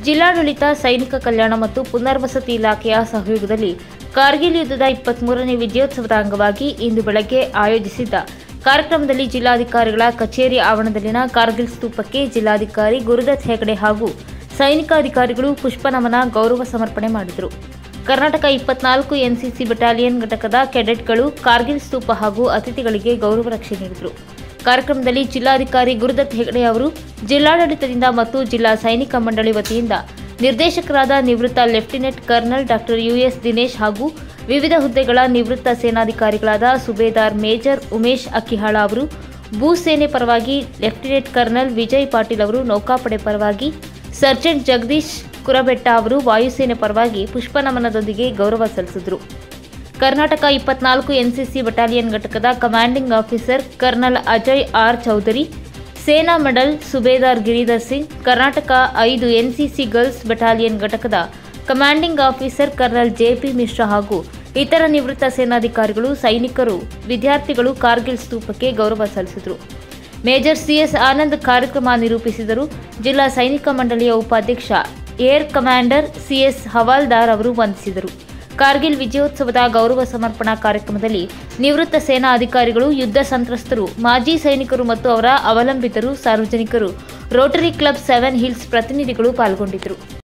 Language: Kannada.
ಜಿಲ್ಲಾಡಳಿತ, ಸೈನಿಕ ಕಲ್ಯಾಣ ಮತ್ತು ಪುನರ್ವಸತಿ ಇಲಾಖೆಯ ಸಹಯೋಗದಲ್ಲಿ ಕಾರ್ಗಿಲ್ ಯುದ್ಧದ 23ನೇ ವಿಜಯೋತ್ಸವದ ಅಂಗವಾಗಿ ಇಂದು ಬೆಳಗ್ಗೆ ಆಯೋಜಿಸಿದ್ದ ಕಾರ್ಯಕ್ರಮದಲ್ಲಿ ಜಿಲ್ಲಾಧಿಕಾರಿಗಳ ಕಚೇರಿ ಆವರಣದಲ್ಲಿನ ಕಾರ್ಗಿಲ್ ಸ್ತೂಪಕ್ಕೆ ಜಿಲ್ಲಾಧಿಕಾರಿ ಗುರುದತ್ ಹೆಗಡೆ ಹಾಗೂ ಸೈನಿಕ ಅಧಿಕಾರಿಗಳು ಪುಷ್ಪನಮನ ಗೌರವ ಸಮರ್ಪಣೆ ಮಾಡಿದರು. ಕರ್ನಾಟಕ 24 ಎನ್ಸಿಸಿ ಬೆಟಾಲಿಯನ್ ಘಟಕದ ಕೆಡೆಟ್ಗಳು ಕಾರ್ಗಿಲ್ ಸ್ತೂಪ ಹಾಗೂ ಅತಿಥಿಗಳಿಗೆ ಗೌರವ ರಕ್ಷೆ ನೀಡಿದರು. ಕಾರ್ಯಕ್ರಮದಲ್ಲಿ ಜಿಲ್ಲಾಧಿಕಾರಿ ಗುರುದತ್ ಹೆಗಡೆ ಅವರು ಜಿಲ್ಲಾಡಳಿತದಿಂದ ಮತ್ತು ಜಿಲ್ಲಾ ಸೈನಿಕ ಮಂಡಳಿ ವತಿಯಿಂದ ನಿರ್ದೇಶಕರಾದ ನಿವೃತ್ತ lieutenant colonel doctor US Dinesh ಹಾಗೂ ವಿವಿಧ ಹುದ್ದೆಗಳ ನಿವೃತ್ತ ಸೇನಾಧಿಕಾರಿಗಳಾದ ಸುಬೇದಾರ್ ಮೇಜರ್ ಉಮೇಶ್ ಅಕ್ಕಿಹಾಳ ಅವರು, ಭೂಸೇನೆ ಪರವಾಗಿ ಲೆಫ್ಟಿನೆಂಟ್ ಕರ್ನಲ್ ವಿಜಯ್ ಪಾಟೀಲ್ ಅವರು, ನೌಕಾಪಡೆ ಪರವಾಗಿ ಸರ್ಜೆಂಟ್ ಜಗದೀಶ್ ಕುರಬೆಟ್ಟ ಅವರು ವಾಯುಸೇನೆ ಪರವಾಗಿ ಪುಷ್ಪನಮನದೊಂದಿಗೆ ಗೌರವ ಸಲ್ಲಿಸಿದರು. ಕರ್ನಾಟಕ 24 ಎನ್ಸಿಸಿ ಬೆಟಾಲಿಯನ್ ಘಟಕದ commanding officer colonel Ajay R Chaudhary, Sena medal subedar Giridhar Singh, Karnataka 5 NCC girls battalion ಘಟಕದ commanding officer colonel JP Mishra ಹಾಗೂ ಇತರ ನಿವೃತ್ತ ಸೇನಾಧಿಕಾರಿಗಳು, ಸೈನಿಕರು, ವಿದ್ಯಾರ್ಥಿಗಳು ಕಾರ್ಗಿಲ್ ಸ್ತೂಪಕ್ಕೆ ಗೌರವ ಸಲ್ಲಿಸಿದರು. ಮೇಜರ್ ಸಿಎಸ್ ಆನಂದ್ ಕಾರ್ಯಕ್ರಮ ನಿರೂಪಿಸಿದರು. ಜಿಲ್ಲಾ ಸೈನಿಕ ಮಂಡಳಿಯ ಉಪಾಧ್ಯಕ್ಷ ಏರ್ ಕಮಾಂಡರ್ ಸಿಎಸ್ ಹವಾಲ್ದಾರ್ ಅವರು ವಂದಿಸಿದರು. ಕಾರ್ಗಿಲ್ ವಿಜಯೋತ್ಸವದ ಗೌರವ ಸಮರ್ಪಣಾ ಕಾರ್ಯಕ್ರಮದಲ್ಲಿ ನಿವೃತ್ತ ಸೇನಾ ಅಧಿಕಾರಿಗಳು, ಯುದ್ಧ ಸಂತ್ರಸ್ತರು, ಮಾಜಿ ಸೈನಿಕರು ಮತ್ತು ಅವರ ಅವಲಂಬಿತರು, ಸಾರ್ವಜನಿಕರು, ರೋಟರಿ ಕ್ಲಬ್ 7 ಹಿಲ್ಸ್ ಪ್ರತಿನಿಧಿಗಳು ಪಾಲ್ಗೊಂಡಿದ್ದರು.